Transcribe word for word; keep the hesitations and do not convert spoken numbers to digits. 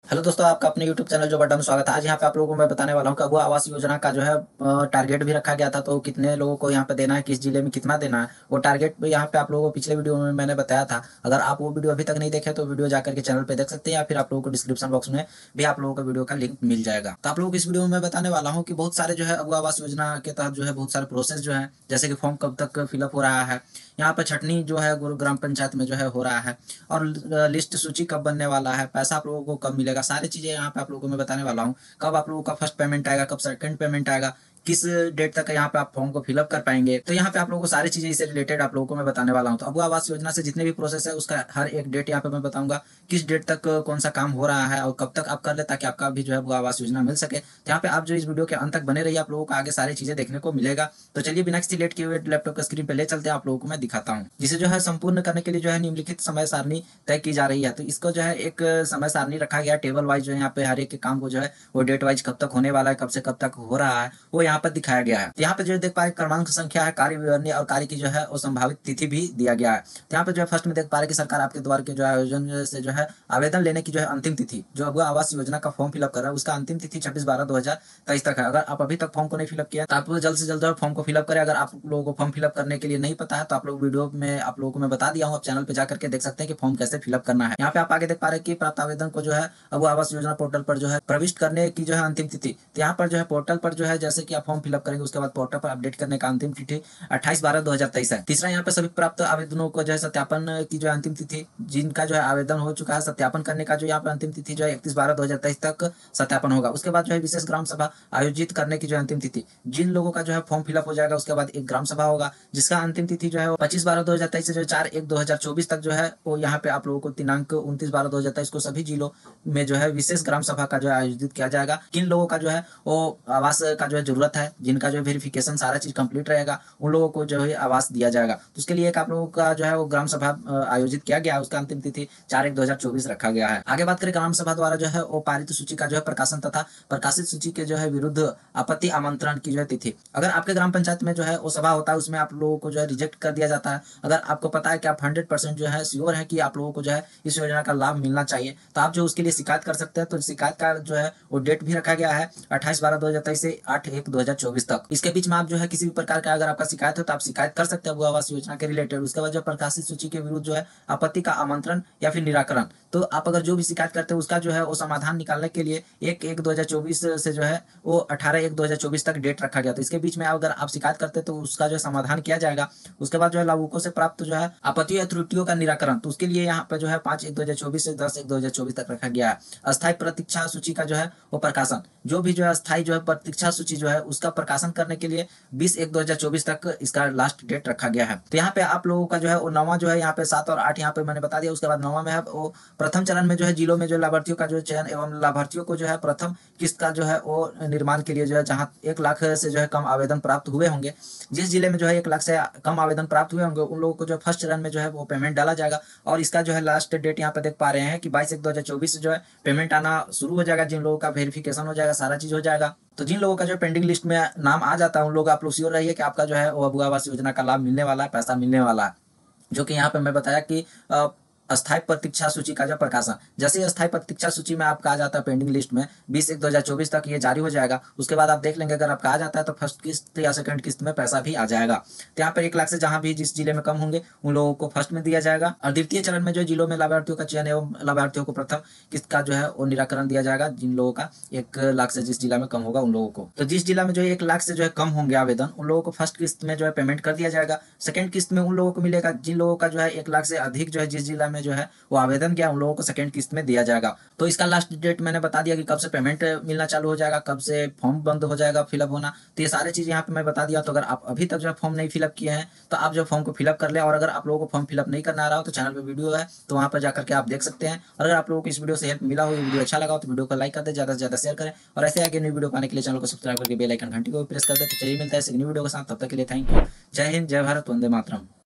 Hello दोस्तों, आपका अपने यूट्यूब चैनल जो बटन में स्वागत है। आज यहाँ पे आप लोगों को मैं बताने वाला हूँ कि अगवा आवास योजना का जो है टारगेट भी रखा गया था, तो कितने लोगों को यहाँ पे देना है, किस जिले में कितना देना है, वो टारगेट भी यहाँ पे आप लोगों को पिछले वीडियो में मैंने बताया था। अगर आप वो वीडियो अभी तक नहीं देखे तो वीडियो जाकर के चैनल पे देख सकते हैं, या फिर आप लोगों को डिस्क्रिप्शन बॉक्स में भी आप लोगों को वीडियो का लिंक मिल जाएगा। तो आप लोगों को इस वीडियो में मैं बताने वाला हूँ कि बहुत सारे जो है अगवा आवास योजना के तहत जो है बहुत सारे प्रोसेस जो है, जैसे कि फॉर्म कब तक फिलअप हो रहा है, यहाँ पर छटनी जो है गुरु ग्राम पंचायत में जो है हो रहा है, और लिस्ट सूची कब बनने वाला है, पैसा आप लोगों को कब मिलेगा, सारी चीजें यहाँ पे आप लोगों को मैं बताने वाला हूँ। कब आप लोगों का फर्स्ट पेमेंट आएगा, कब सेकंड पेमेंट आएगा, किस डेट तक यहाँ पे आप फॉर्म को फिलअप कर पाएंगे। तो यहाँ पे आप लोगों को सारी चीजें इससे रिलेटेड आप लोगों को मैं बताने वाला हूँ। तो अगवा आवास योजना से जितने भी प्रोसेस है उसका हर एक डेट यहाँ पे मैं बताऊंगा, किस डेट तक कौन सा काम हो रहा है और कब तक आप कर ले, ताकि आपका भी जो है अगवा आवास योजना मिल सके। तो यहाँ पे आप जो इस वीडियो के अंत तक बने रहिए, आप लोगों को आगे सारी चीजें देखने को मिलेगा। तो चलिए बिना किसी लेट किए हुए लैपटॉप का स्क्रीन पे ले चलते हैं, आप लोगों को मैं दिखाता हूँ। जिसे जो है संपूर्ण करने के लिए जो है निम्नलिखित समय सारणी तय की जा रही है। तो इसको जो है एक समय सारणी रखा गया, टेबल वाइज जो है यहाँ पे हर एक के काम को जो है वो डेट वाइज कब तक होने वाला है, कब से कब तक हो रहा है, वो यहाँ पर दिखाया गया है। तो यहाँ पे जो देख पा रहे क्रमांक संख्या है, कार्य विवरणी और कार्य की जो है वो संभावित तिथि भी दिया गया है। तो यहाँ पे जो है फर्स्ट में देख पा रहे कि सरकार आपके द्वार के जो आयोजन से जो है आवेदन लेने की जो है अंतिम तिथि, जो अगवा आवास योजना का फॉर्म फिलअप कर रहा है उसका अंतिम तिथि छब्बीस बारह दो हजार तेईस तक है। अगर आप अभी तक फॉर्म को नहीं फिलअप किया तो आप जल्द से जल्द फॉर्म को फिलअप करें। अगर आप लोगों को फॉर्म फिलअप करने के लिए नहीं पता है तो आप लोग वीडियो में आप लोगों को मैं बता दिया हूँ, आप चैनल पे जाकर के देख सकते हैं कि फॉर्म कैसे फिलअप करना है। यहाँ पे आप आगे देख पा रहे हैं कि प्राप्त आवेदन को जो है अगवा आवास योजना पोर्टल पर जो है प्रविष्ट करने की जो है अंतिम तिथि। तो यहाँ पर जो है पोर्टल पर जो है जैसे कि आप फॉर्म फिलअप करेंगे उसके बाद पोर्टल पर अपडेट करने का अंतिम तिथि अट्ठाईस बारह दो हजार तेईस है। तीसरा यहाँ पे सभी प्राप्त आवेदनों को जो है सत्यापन की जो है अंतिम तिथि, जिनका जो है आवेदन हो चुका है सत्यापन करने का जो यहाँ पे अंतिम तिथि जो है इकतीस बारह दो हजार तेईस तक सत्यापन होगा। उसके बाद जो है विशेष ग्राम सभा आयोजित करने की जो है अंतिम तिथि, जिन लोगों का जो है फॉर्म फिलअप हो जाएगा उसके बाद एक ग्राम सभा होगा, जिसका अंतिम तिथि जो है पच्चीस बारह दो हजार तेईस से जो चार एक दो हजार चौबीस तक जो है वो यहाँ पे आप लोगों को दिनांक उनतीस बारह दो हजार तेईस को सभी जिलों में जो है विशेष ग्राम सभा का जो है आयोजित किया जाएगा। किन लोगों का जो है वो आवास का जो है जरूरत है, जिनका जो है वेरिफिकेशन सारा चीज कंप्लीट रहेगा, उन लोगों को जो है आवास दिया जाएगा। तो उसके लिए एक आप लोगों का जो है वो ग्राम सभा आयोजित किया गया, उसका अंतिम तिथि चार एक दो हजार चौबीस रखा गया है। आगे बात करें ग्राम सभा द्वारा जो है वो पारित सूची का जो है प्रकाशन तथा प्रकाशित सूची के जो है विरुद्ध आपत्ति आमंत्रण की जो है तिथि। अगर आपके ग्राम पंचायत में जो है वो सभा होता है उसमें आप लोगों को जो है रिजेक्ट कर दिया जाता है। अगर आपको पता है कि आप हंड्रेड परसेंट जो है श्योर है कि आप लोगों को जो है इस योजना का लाभ मिलना चाहिए, तो आप जो उसके लिए शिकायत कर सकते हैं। तो शिकायत का जो है वो डेट भी रखा गया है अट्ठाईस बारह दो हजार तेईस से आठ एक दो हजार चौबीस तक। इसके बीच में आप जो है किसी भी प्रकार का अगर आपका शिकायत हो तो आप शिकायत कर सकते हैं अगवा आवास योजना के रिलेटेड। उसके बाद जो प्रकाशित सूची के विरुद्ध जो है आपत्ति का आमंत्रण या फिर निराकरण, तो आप अगर जो भी शिकायत करते हैं उसका जो है वो समाधान निकालने के लिए एक एक दो हजार चौबीस से जो है वो अठारह एक दो हजार चौबीस तक डेट रखा गया। तो इसके बीच में अगर आप शिकायत करते हैं तो उसका जो समाधान किया जाएगा। उसके बाद जो है लाभुकों से प्राप्त जो है आपत्तियों या त्रुटियों का निराकरण, तो उसके लिए यहाँ पे जो है पांच एक दो हजार चौबीस से दस एक दो हजार चौबीस तक रखा गया है। अस्थायी प्रतीक्षा सूची का जो है वो प्रकाशन, जो भी जो है अस्थायी जो है प्रतीक्षा सूची जो है उसका प्रकाशन करने के लिए बीस एक दो हजार चौबीस तक इसका लास्ट डेट रखा गया है। तो यहाँ पे आप लोगों का जो है वो नवा जो है यहाँ पे सात और आठ यहाँ पे मैंने बता दिया। उसके बाद नवा में है वो प्रथम चरण में जो है जिलों में जो लाभार्थियों का जो चयन एवं लाभार्थियों को जो है प्रथम किस्त का जो है वो निर्माण के लिए जो है जहाँ एक लाख से जो है कम आवेदन प्राप्त हुए होंगे, जिस जिले में जो है एक लाख से कम आवेदन प्राप्त हुए होंगे उन लोगों को जो है फर्स्ट चरण में जो है वो पेमेंट डाला जाएगा। और इसका जो है लास्ट डेट यहाँ पे देख पा रहे हैं कि बाईस एक दो हजार चौबीस से जो है पेमेंट आना शुरू हो जाएगा। जिन लोगों का वेरिफिकेशन हो जाएगा सारा चीज हो जाएगा, तो जिन लोगों का जो पेंडिंग लिस्ट में नाम आ जाता है उन लोग आप लोग श्योर रहिए कि आपका जो है वो अगवा आवास योजना का लाभ मिलने वाला है, पैसा मिलने वाला है। जो कि यहाँ पे मैं बताया कि अस्थायी प्रतीक्षा सूची का जो प्रकाशन, जैसे अस्थायी प्रतीक्षा सूची में आपका आ जाता है पेंडिंग लिस्ट में बीस एक दो हजार चौबीस तक ये जारी हो जाएगा। उसके बाद आप देख लेंगे अगर आपका आ जाता है तो फर्स्ट किस्त या सेकंड किस्त में पैसा भी आ जाएगा। तो यहाँ पर एक लाख से जहां भी जिस जिले में कम होंगे उन लोगों को फर्स्ट में दिया जाएगा, और द्वितीय चरण में जो जिलों में लाभार्थियों का चयन एवं लाभार्थियों को प्रथम किस्त का जो है वो निराकरण दिया जाएगा। जिन लोगों का एक लाख से जिस जिला में कम होगा उन लोगों को, तो जिस जिला में जो एक लाख से जो है कम होंगे आवेदन उन लोगों को फर्स्ट किस्त में जो है पेमेंट कर दिया जाएगा। सेकंड किस्त में उन लोगों को मिलेगा जिन लोगों का जो है एक लाख से अधिक जो है जिस जिला में जो है वो आवेदन किया उन लोगों को सेकंड किस्त में दिया जाएगा। तो इसका लास्ट डेट मैंने बता दिया कि कब से पेमेंट मिलना चालू हो जाएगा, कब से फॉर्म बंद हो जाएगा फिलअप होना, तो ये सारी चीज यहाँ पे मैं बता दिया। तो अगर आप अभी तक जो फॉर्म नहीं फिलअप किए हैं तो आप जो फॉर्म को फिलअप कर ले, और अगर आप लोगों को फॉर्म फिलअप नहीं करना आ रहा हो तो चैनल पे वीडियो है तो वहां पर जाकर के आप देख सकते हैं। और अगर आप लोगों को इस वीडियो से हेल्प मिला हो, ये वीडियो अच्छा लगा हो तो वीडियो को लाइक कर दे, ज्यादा से ज्यादा शेयर करें, और ऐसे आगे न्यू वीडियो पाने के लिए चैनल को सब्सक्राइब करके बेल आइकन घंटी को प्रेस कर दे। तो चलिए मिलता है न्यू वीडियो के साथ, तब तक के लिए थैंक यू। जय हिंद, जय भारत, वंदे मातरम।